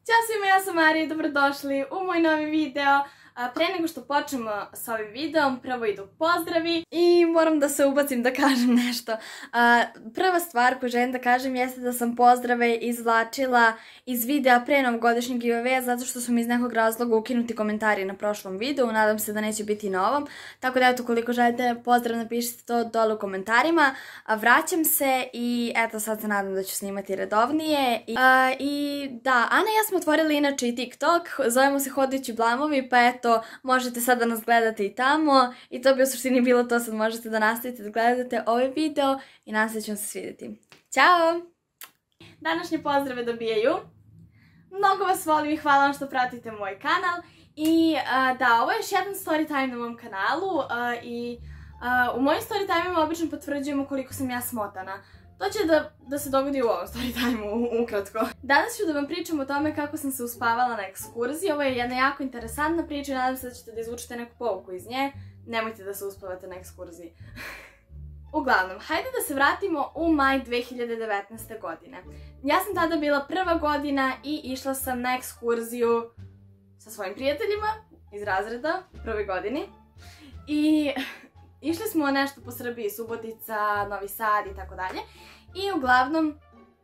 Ćao svima, ja sam Marija i dobrodošli u moj novi video. Pre nego što počnemo s ovim videom, prvo idu pozdravi i moram da se ubacim da kažem nešto. Prva stvar koju želim da kažem jeste da sam pozdrave izvlačila iz videa pre novogodišnjeg giveawaya zato što su mi iz nekog razloga ukinuti komentari na prošlom videu, nadam se da neće biti na ovom. Tako da eto, koliko želite pozdrav napišite to dole u komentarima. Vraćam se i eto sad se nadam da ću snimati redovnije. I da, Ana i ja smo otvorili inače i TikTok, zovemo se Hodajući blamovi, pa eto možete sad da nas gledate i tamo i to bi u suštini bilo to, sad možete da nastavite da gledate ovaj video i nadam se da će vam se svidjeti. Ćao! Današnje pozdrave dobijaju. Mnogo vas volim i hvala vam što pratite moj kanal i da, ovo je još jedan story time na mom kanalu i u mojim story timeima obično potvrđujemo koliko sam ja smotana. To će da se dogodi u ovom story time-u, ukratko. Danas ću da vam pričam o tome kako sam se uspavala na ekskurziji. Ovo je jedna jako interesantna priča i nadam se da ćete da izvučete neku pouku iz nje. Nemojte da se uspavate na ekskurziji. Uglavnom, hajde da se vratimo u maj 2019. godine. Ja sam tada bila prva godina i išla sam na ekskurziju sa svojim prijateljima iz razreda u prvoj godini. I išli smo nešto po Srbiji, Subotica, Novi Sad i tako dalje. I uglavnom,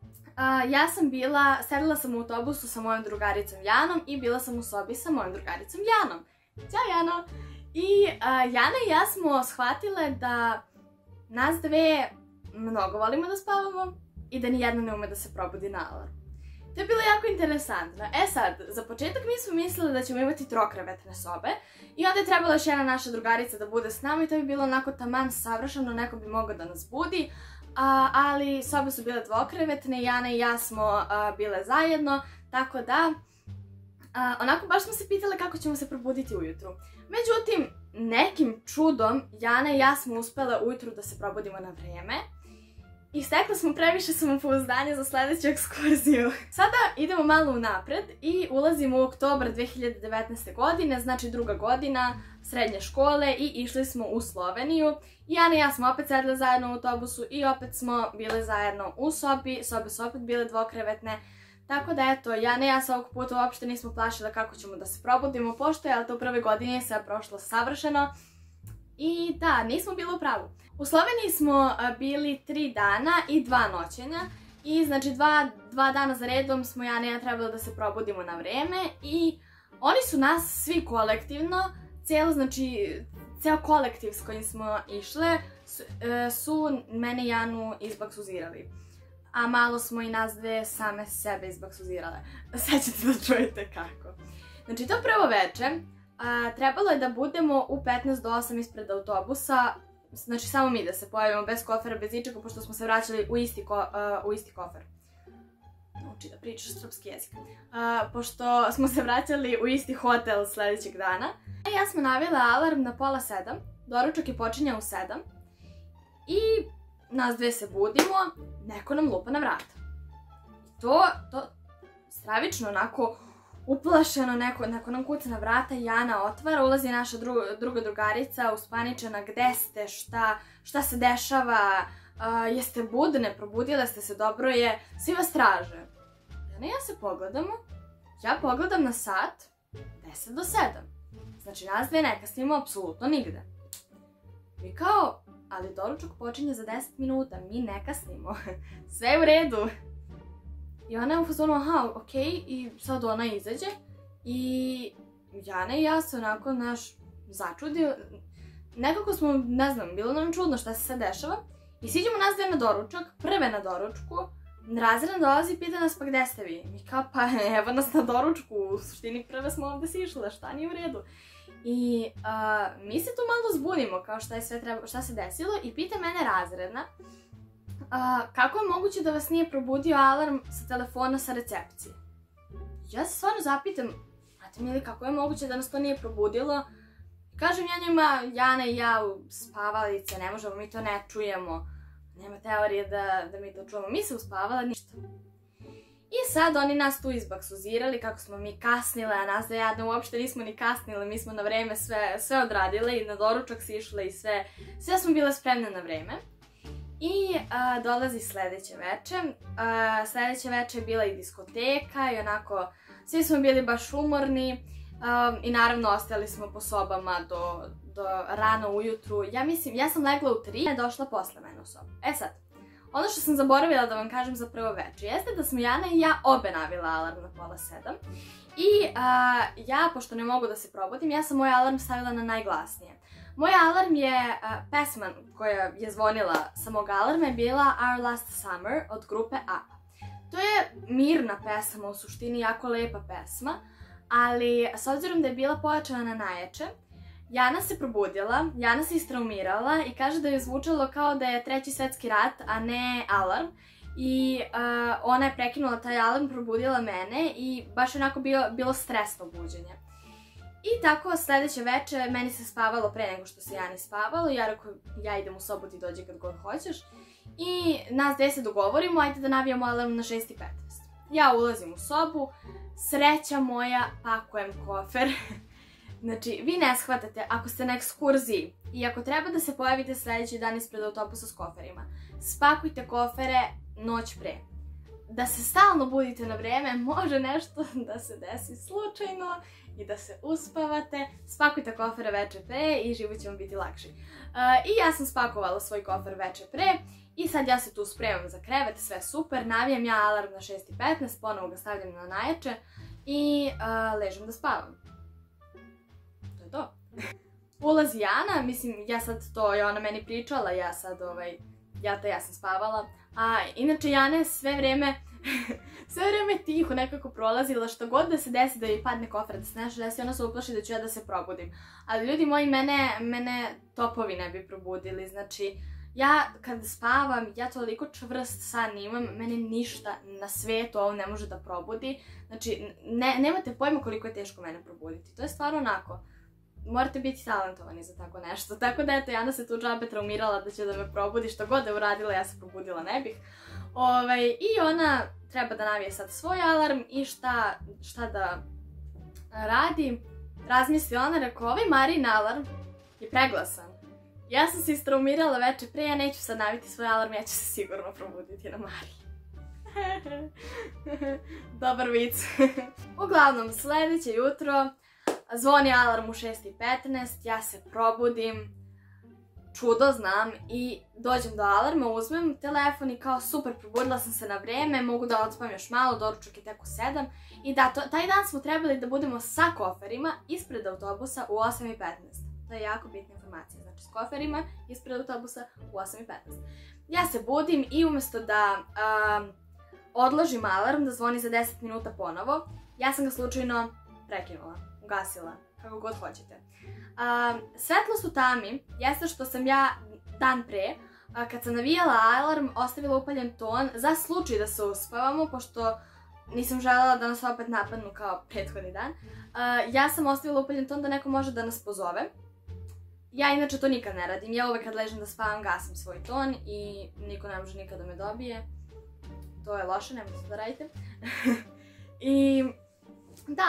ja sam sedela sam u autobusu sa mojom drugaricom Janom i bila sam u sobi sa mojom drugaricom Janom. Ćao Jano! I Jana i ja smo shvatile da nas dve mnogo volimo da spavamo i da nijedna ne ume da se probudi na alarm. To je bilo jako interesantno. E sad, za početak mi smo mislili da ćemo imati trokrevetne sobe i onda je trebala još jedna naša drugarica da bude s nama i to bi bilo onako taman savršeno, neko bi mogao da nas budi, ali sobe su bile dvokrevetne, Jana i ja smo bile zajedno, tako da onako baš smo se pitale kako ćemo se probuditi ujutru. Međutim, nekim čudom Jana i ja smo uspele ujutru da se probudimo na vreme. I stekla smo previše samopouzdanja za sljedeću ekskurziju. Sada idemo malo unapred i ulazimo u oktobar 2019. godine, znači druga godina srednje škole i išli smo u Sloveniju. Jana i ja smo opet sedle zajedno u autobusu i opet smo bile zajedno u sobi, sobe su opet bile dvokrevetne. Tako da eto, Jana i ja se ovog puta uopšte nismo plašile kako ćemo da se probudimo, pošto je to u prve godine sve prošlo savršeno. I da, nismo bili u pravu. U Sloveniji smo bili 3 dana i 2 noćenja i znači dva dana za redom smo Jana i ja trebali da se probudimo na vreme i oni su nas svi kolektivno, ceo kolektiv s kojim smo išle su mene i Janu izbaksuzirali. A malo smo i nas dve same sebe izbaksuzirale. Sad ćete da čujete kako. Znači to prvo veče trebalo je da budemo u 15 do 8 ispred autobusa, znači samo mi da se pojavimo bez kofera, bez ičega, pošto smo se vraćali u isti kofer. Uči da pričaš srpski jezik. Pošto smo se vraćali u isti hotel sljedećeg dana. Ja smo navile alarm na 6:30, doručak je počinjao u 7 i nas dve se budimo, neko nam lupa na vrata. I to stravično, onako uplašeno, neko nam kuca na vrata, Jana otvara, ulazi naša druga drugarica, uspaničena, gde ste, šta se dešava, jeste budne, probudile ste se, dobro je, svi vas traže. Jana i ja se pogledamo, ja pogledam na sat, 10 do 7. Znači nas dve ne kasnimo apsolutno nigde. Mi kao, ali doručak počinje za 10 minuta, mi ne kasnimo, sve je u redu. I ona je u fazonu, aha, okej, i sad ona izađe i Jana i ja se onako začudi. Nekako smo, ne znam, bilo nam čudno šta se sad dešava. I siđemo nas dve na doručak, prve na doručku, razredna dolazi i pita nas pa gde ste vi? Mi kao pa evo nas na doručku, u suštini prve smo ovde sišle, šta nije u redu. I mi se tu malo zbunimo kao šta se desilo i pita mene razredna kako je moguće da vas nije probudio alarm sa telefona sa recepcije. Ja se stvarno zapitam, znate mi li kako je moguće da nas to nije probudilo? Kažem ja njima, Jana i ja u spavalice, ne možemo, mi to ne čujemo. Nema teorije da mi to čujemo. Mi se uspavala, ništa. I sad oni nas tu izbaksuzirali kako smo mi kasnile, a nas da jadne uopšte nismo ni kasnile, mi smo na vreme sve odradile i na doručak si išle i sve smo bile spremne na vreme. I dolazi sledeće veče. Sledeće veče je bila i diskoteka i onako svi smo bili baš umorni i naravno ostali smo po sobama do rano ujutru. Ja sam legla u 3, došla posle mene u sobu. E sad, ono što sam zaboravila da vam kažem za prvo večer jeste da smo Jana i ja obe navile alarm na 6:30 i ja, pošto ne mogu da se probudim, ja sam moj alarm stavila na najglasnije. Moj alarm je, pesma koja je zvonila sa mog alarma je bila Our Last Summer od grupe ABBA. To je mirna pesma, u suštini jako lepa pesma, ali s obzirom da je bila pojačana na najjače, Jana se probudila, Jana se istraumirala i kaže da je zvučalo kao da je 3. svetski rat, a ne alarm. I ona je prekinula taj alarm, probudila mene i baš onako bilo stresno buđenje. I tako sljedeće veče meni se spavalo pre nego što se Jani spavalo. Ja rekao, ja idem u sobu, ti dođi kad god hoćeš. I nas dve se dogovorimo, ajde da navijamo alarm na 6:15. Ja ulazim u sobu, sreća moja, pakujem kofer. Znači, vi ne shvatate, ako ste na ekskurziji i ako treba da se pojavite sljedeći dan ispred autobusa s koferima, spakujte kofere noć pre. Da se stalno budite na vreme, može nešto da se desi slučajno i da se uspavate. Spakujte kofere veče pre i život će vam biti lakši. I ja sam spakovala svoj kofer veče pre i sad ja se tu spremam za krevet, sve super, navijam ja alarm na 6:15, ponovo ga stavljam na najjače i ležem da spavam. To. Ulazi Jana, mislim, ja sad to je ona meni pričala, ja sam spavala, a inače Jana je sve vreme tiho nekako prolazila, što god da se desi da joj padne kofer, da se nešto desi, ona se uplaši da ću ja da se probudim. Ali ljudi moji, mene topovi ne bi probudili, znači, ja kad spavam, ja toliko čvrst san imam, mene ništa na svetu ovo ne može da probudi, znači, nemate pojma koliko je teško mene probuditi, to je stvarno onako. Morate biti talentovani za tako nešto. Tako da eto, Jana se tu džabe traumirala da će da me probudi, što god je uradila, ja se probudila ne bih. I ona treba da navije sad svoj alarm i šta da radi. Razmisli ona, rekao, ovaj Marin alarm je preglasan. Ja sam se istraumirala veče pre, ja neću sad naviti svoj alarm, ja ću se sigurno probuditi na Marin. Dobar vic. Uglavnom, sljedeće jutro zvoni alarm u 6:15, ja se probudim, čudo znam, i dođem do alarma, uzmem telefon i kao super, probudila sam se na vreme, mogu da odspavam još malo, doručak je tek u 7. I da, taj dan smo trebali da budemo sa koferima ispred autobusa u 8:15. To je jako bitna informacija, znači s koferima ispred autobusa u 8:15. Ja se budim i umjesto da odložim alarm da zvoni za 10 minuta ponovo, ja sam ga slučajno prekinula. Ugasila, kako god hoćete. Svetlost u tami jeste što sam ja dan pre, kad sam navijala alarm, ostavila upaljen ton za slučaj da se uspavamo, pošto nisam želela da nas opet napadnu kao prethodni dan. Ja sam ostavila upaljen ton da neko može da nas pozove. Ja inače to nikad ne radim, ja uvek kad ležem da spavam gasim svoj ton i niko ne može nikad da me dobije. To je loše, nemojte to da radite. I da,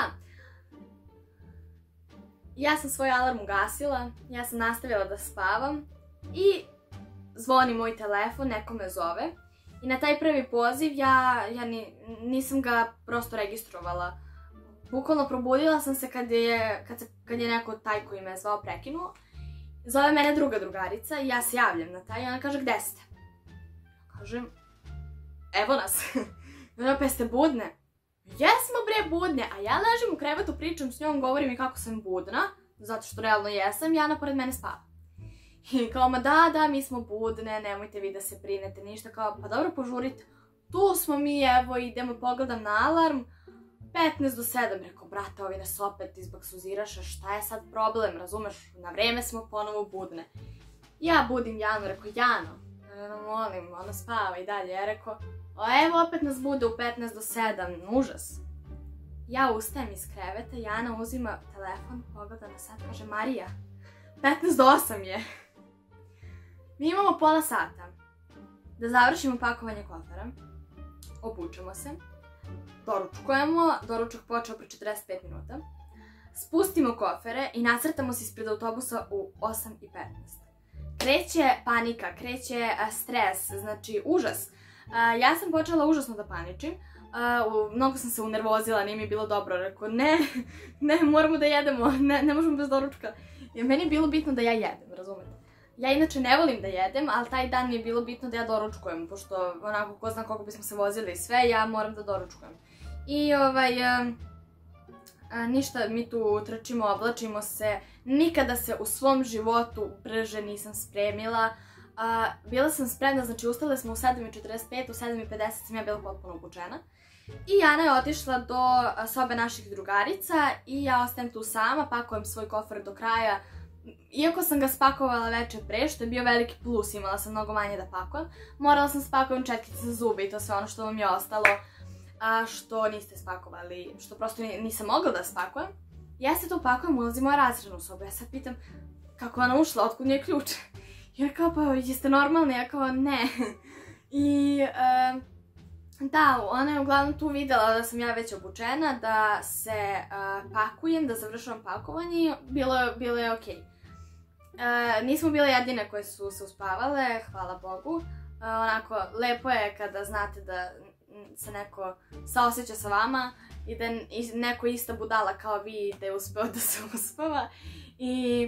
ja sam svoj alarm ugasila, ja sam nastavila da spavam i zvoni moj telefon, neko me zove. I na taj prvi poziv ja nisam ga prosto registrovala. Bukvalno probudila sam se kad je neko taj koji me zvao prekinuo. Zove mene druga drugarica i ja se javljam na taj i ona kaže, gde ste? Kažem, evo nas. I ona, pa jeste budne? Jesmo bre budne, a ja ležim u krevetu, pričam s njom, govorim mi kako sam budna, zato što realno jesam, Jana pored mene spava. I kao, ma da, mi smo budne, nemojte vi da se brinete, ništa, kao, pa dobro, požurite. Tu smo mi, evo, idemo, pogledam na alarm, 15 do 7, rekao, brate, ovi nas opet izbaksuziraše, šta je sad problem, razumeš, na vreme smo ponovo budne. Ja budim Janu, rekao, Jano, molim, ona spava i dalje, ja rekao, evo opet nas bude u 15 do 7, užas. Ja ustajem iz kreveta, Jana uzima telefon, pogleda na sat, kaže, Marija, 15 do 8 je. Mi imamo pola sata da završimo pakovanje kofera, obučemo se, doručkujemo, doručak počeo pre 45 minuta, spustimo kofere i nacrtamo se ispred autobusa u 8:15. Kreće panika, kreće stres, znači užas. Ja sam počela užasno da paničim. Mnogo sam se unervozila, nije mi bilo dobro. Rekao, ne, moramo da jedemo, ne možemo bez doručka. Jer meni je bilo bitno da ja jedem, razumete? Ja inače ne volim da jedem, ali taj dan mi je bilo bitno da ja doručkujem, pošto onako ko zna koliko bismo se vozili i sve, ja moram da doručkujem. I ništa, mi tu trčimo, oblačimo se, nikada se u svom životu brže nisam spremila. Bila sam spremna, znači ustale smo u 7:45, u 7:50 sam ja bila potpuno obučena. I Jana je otišla do sobe naših drugarica i ja ostajem tu sama, pakujem svoj kofer do kraja. Iako sam ga spakovala večer pre, što je bio veliki plus, imala sam mnogo manje da pakujem, morala sam spakujem četkice za zube i to sve ono što vam je ostalo, što niste spakovali, što prosto nisam mogla da spakujem. Ja se tu pakujem, ulazim u razrednu sobu, ja sad pitam kako je ona ušla, otkud nije ključ. I ona kao, pa jeste normalni? Ja kao, ne. I da, ona je uglavnom tu videla da sam ja već obučena, da se pakujem, da završavam pakovanje, bilo je okej. Nismo bile jedine koje su se uspavale, hvala Bogu. Onako, lepo je kada znate da se neko saosjeća sa vama i da neko ista budala kao vi da je uspeo da se uspava. I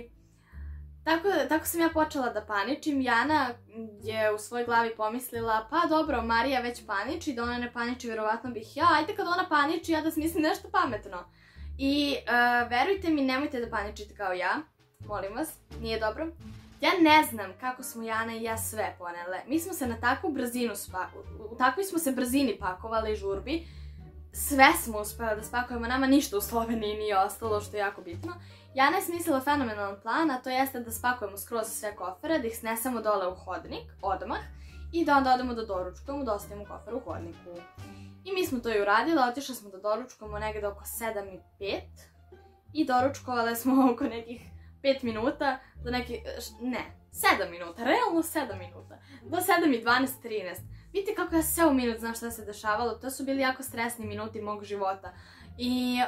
tako sam ja počela da paničim. Jana je u svojoj glavi pomislila, pa dobro, Marija već paniči, da ona ne paniči, vjerovatno bih ja, ajde kad ona paniči, ja da smislim nešto pametno. I verujte mi, nemojte da paničite kao ja, molim vas, nije dobro. Ja ne znam kako smo Jana i ja sve ponele. Mi smo se na takvu brzinu u takvoj smo se brzini pakovali i žurbi. Sve smo uspjeli da spakujemo, nama ništa u Sloveniji nije ostalo, što je jako bitno. Jana je smislila fenomenalan plan, a to jeste da spakujemo skroz sve kofere, da ih snesemo dole u hodnik, odmah, i da onda odemo da doručkujemo, da ostavimo kofer u hodniku. I mi smo to i uradili, otišli smo da doručkujemo negdje oko 7:05 i doručkovali smo oko nekih 5 minuta, do nekih, ne, 7 minuta, realno 7 minuta, do 7:12, 13. Vidite kako ja sve u minut znam šta se dešavalo, to su bili jako stresni minuti mog života. I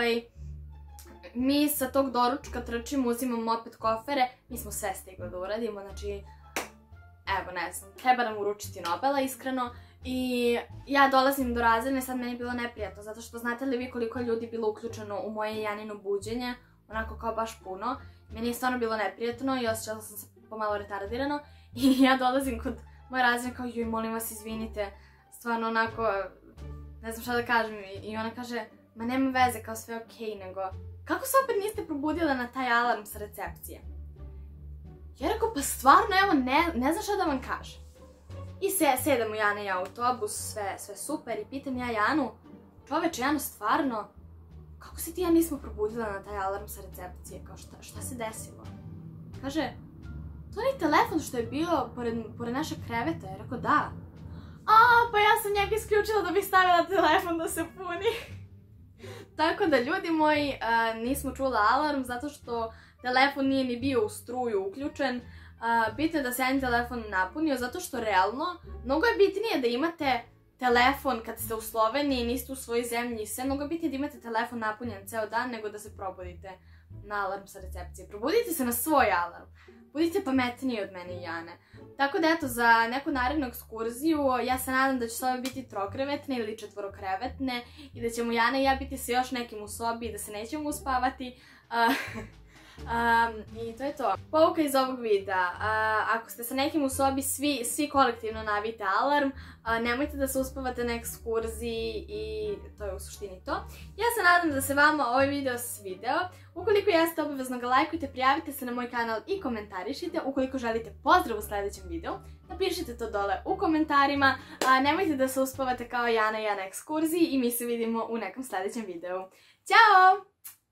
mi sa tog doručka trčimo, uzimamo opet kofere, mi smo sve stigli da uradimo, znači, evo ne znam, treba nam uručiti Nobela iskreno. I ja dolazim do razredne, sad meni je bilo neprijatno, zato što znate li vi koliko je ljudi bilo uključeno u moje i Janino buđenje, onako kao baš puno. Meni je stvarno bilo neprijatno i osjećala sam se pomalo retardirano. I ja dolazim kod moje razredne kao, joj, molim vas, izvinite, stvarno onako, ne znam šta da kažem. I ona kaže, ma nema veze, kao sve okej, nego, kako se opet niste probudile na taj alarm sa recepcije? Ja rekao, pa stvarno, evo, ne znam šta da vam kažem. I sedemo Jana i ja u autobus, sve super, i pitam ja Janu, čoveče, Jano, stvarno, kako se ti ja nismo probudila na taj alarm sa recepcije, kao šta se desilo? Kaže, to je telefon što je bio pored našeg kreveta. Ja rekao, da. Pa ja sam njega isključila da bih stavila telefon da se puni. Tako da, ljudi moji, nismo čula alarm zato što telefon nije ni bio u struju uključen. Bitno je da se jedan telefon napunio zato što realno mnogo je bitnije da imate telefon kad ste u Sloveniji, niste u svojoj zemlji i sve, mnogo bitnije da imate telefon napunjen ceo dan nego da se probudite na alarm sa recepcije. Probudite se na svoj alarm. Budite pametniji od mene i Jane. Tako da eto, za neku narednu ekskurziju ja se nadam da će sobe biti trokrevetne ili četvorokrevetne i da ćemo Jana i ja biti sa još nekim u sobi i da se nećemo uspavati. I to je to. Pouka iz ovog videa. Ako ste sa nekim u sobi, svi kolektivno navijte alarm. Nemojte da se uspavate na ekskurziji i to je u suštini to. Ja se nadam da se vama ovaj video svideo. Ukoliko jeste, obavezno ga lajkujte, prijavite se na moj kanal i komentarišite. Ukoliko želite pozdrav u sljedećem videu, napišite to dole u komentarima. Nemojte da se uspavate kao Jana i ja na ekskurziji i mi se vidimo u nekom sljedećem videu. Ćao!